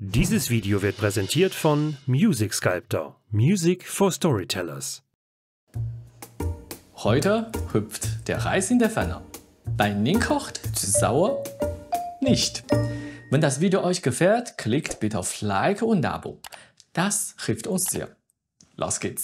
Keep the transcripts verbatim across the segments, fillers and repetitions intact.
Dieses Video wird präsentiert von Music Sculptor, Music for Storytellers. Heute hüpft der Reis in der Pfanne. Bei Ning kocht zu sauer? Nicht. Wenn das Video euch gefällt, klickt bitte auf Like und Abo. Das hilft uns sehr. Los geht's!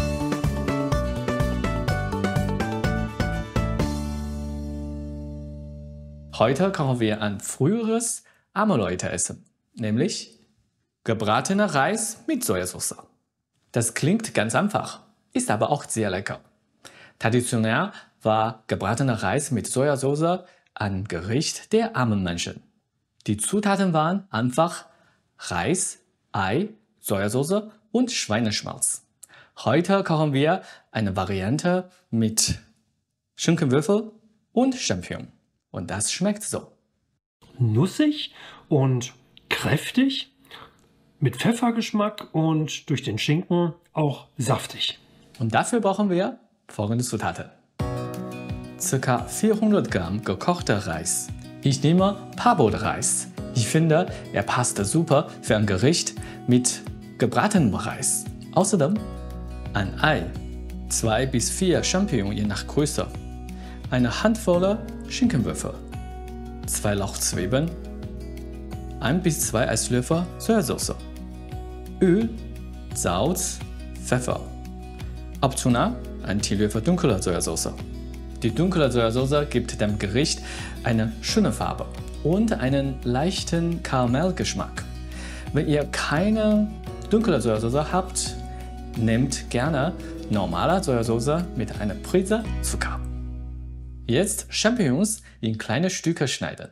Heute kochen wir ein früheres arme Leute Essen, nämlich gebratener Reis mit Sojasauce. Das klingt ganz einfach, ist aber auch sehr lecker. Traditionell war gebratener Reis mit Sojasauce ein Gericht der armen Menschen. Die Zutaten waren einfach Reis, Ei, Sojasauce und Schweineschmalz. Heute kochen wir eine Variante mit Schinkenwürfel und Champignon. Und das schmeckt so. Nussig und kräftig, mit Pfeffergeschmack und durch den Schinken auch saftig. Und dafür brauchen wir folgende Zutaten. Circa vierhundert Gramm gekochter Reis. Ich nehme Parboiled-Reis. Ich finde, er passt super für ein Gericht mit gebratenem Reis. Außerdem ein Ei, zwei bis vier Champignons je nach Größe, eine Handvoll Schinkenwürfel, zwei Lauchzwiebeln, ein bis zwei Esslöffel Sojasauce, Öl, Salz, Pfeffer. Optional ein Teelöffel dunkle Sojasauce. Die dunkle Sojasauce gibt dem Gericht eine schöne Farbe und einen leichten Karamellgeschmack. Wenn ihr keine dunkle Sojasauce habt, nehmt gerne normale Sojasauce mit einer Prise Zucker. Jetzt Champignons in kleine Stücke schneiden.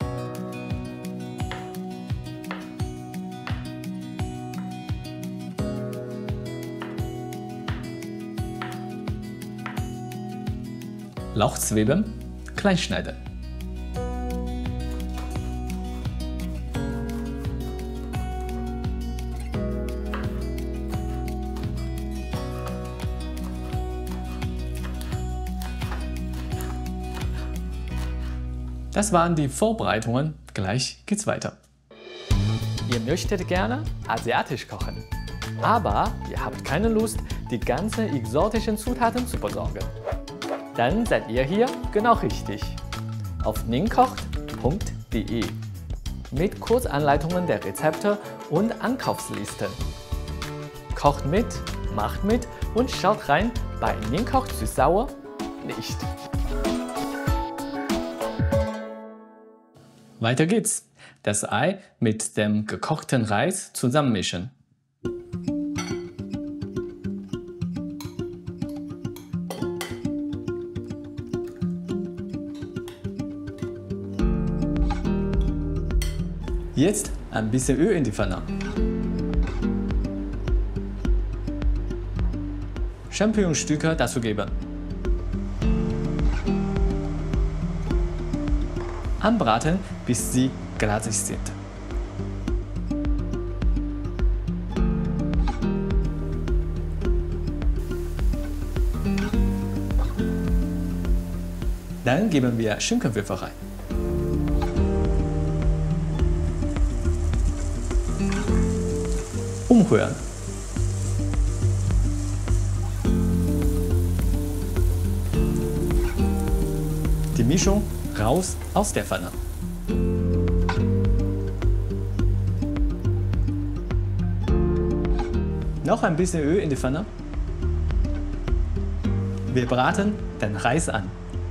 Lauchzwiebeln klein schneiden. Das waren die Vorbereitungen, gleich geht's weiter. Ihr möchtet gerne asiatisch kochen, aber ihr habt keine Lust, die ganzen exotischen Zutaten zu besorgen. Dann seid ihr hier genau richtig. Auf ningkocht punkt de mit Kurzanleitungen der Rezepte und Einkaufslisten. Kocht mit, macht mit und schaut rein bei Ning kocht zu sauer nicht. Weiter geht's. Das Ei mit dem gekochten Reis zusammenmischen. Jetzt ein bisschen Öl in die Pfanne. Champignonstücke dazugeben. Anbraten, bis sie glasig sind. Dann geben wir Schinkenwürfel rein. Umrühren. Die Mischung raus aus der Pfanne. Noch ein bisschen Öl in die Pfanne. Wir braten den Reis an.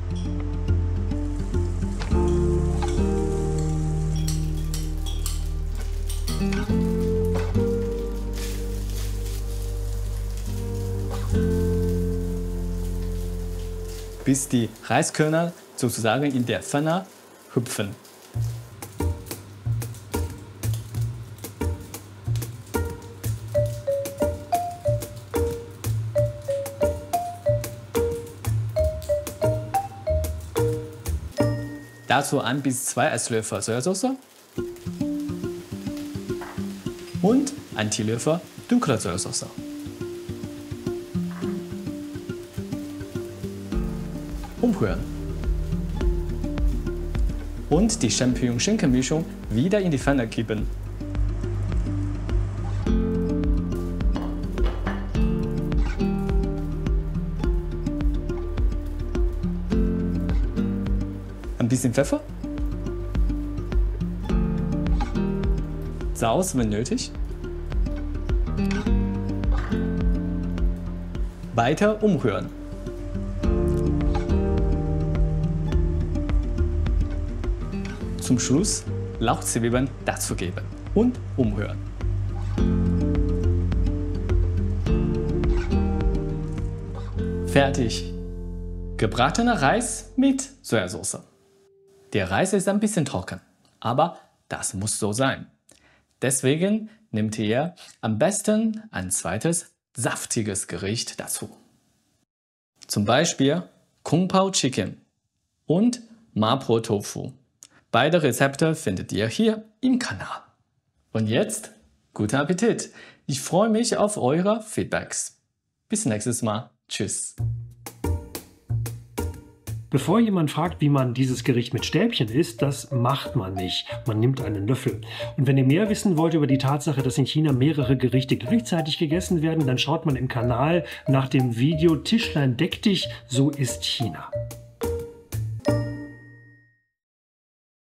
Bis die Reiskörner sozusagen in der Pfanne hüpfen. Dazu ein bis zwei Esslöffel Sojasauce und ein Teelöffel dunkle Sojasauce. Umrühren. und die Champignon-Schinken-Mischung wieder in die Pfanne kippen. bisschen Pfeffer. Salz, wenn nötig. Weiter umrühren. Zum Schluss Lauchzwiebeln dazugeben und umrühren. Fertig. Gebratener Reis mit Sojasauce. Der Reis ist ein bisschen trocken, aber das muss so sein. Deswegen nehmt ihr am besten ein zweites saftiges Gericht dazu. Zum Beispiel Kung Pao Chicken und Mapo Tofu. Beide Rezepte findet ihr hier im Kanal. Und jetzt guten Appetit! Ich freue mich auf eure Feedbacks. Bis nächstes Mal. Tschüss. Bevor jemand fragt, wie man dieses Gericht mit Stäbchen isst, das macht man nicht. Man nimmt einen Löffel. Und wenn ihr mehr wissen wollt über die Tatsache, dass in China mehrere Gerichte gleichzeitig gegessen werden, dann schaut man im Kanal nach dem Video Tischlein deck dich, so isst China.